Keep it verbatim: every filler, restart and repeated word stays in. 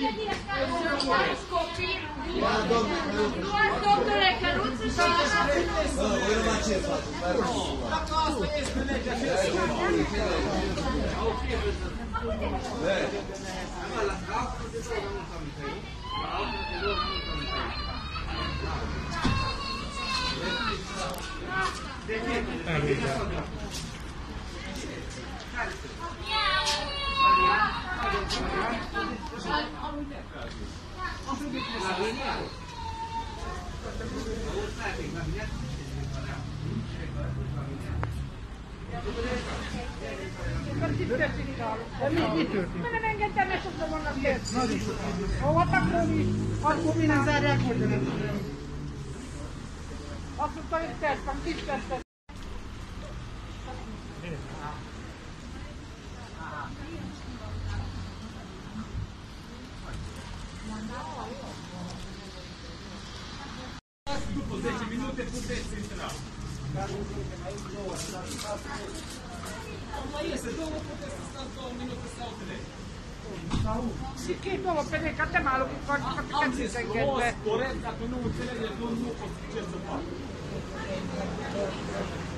Domnule Căruță și așa. Dacă asta este legea, ce să Mene menge tänne sitten vuonna tietysti. Ovata kumi, on kuminen sääriä kuitenkin. Asutta yhteyttä, pitkästä. După zece minute puteți intra. Mai este, două puteți să stați două minute sau trei. Sì, che nuovo per il catemalo che fa Am zis, frumos, corect, dacă nu înțelegeți, nu, nu o să ce să fac.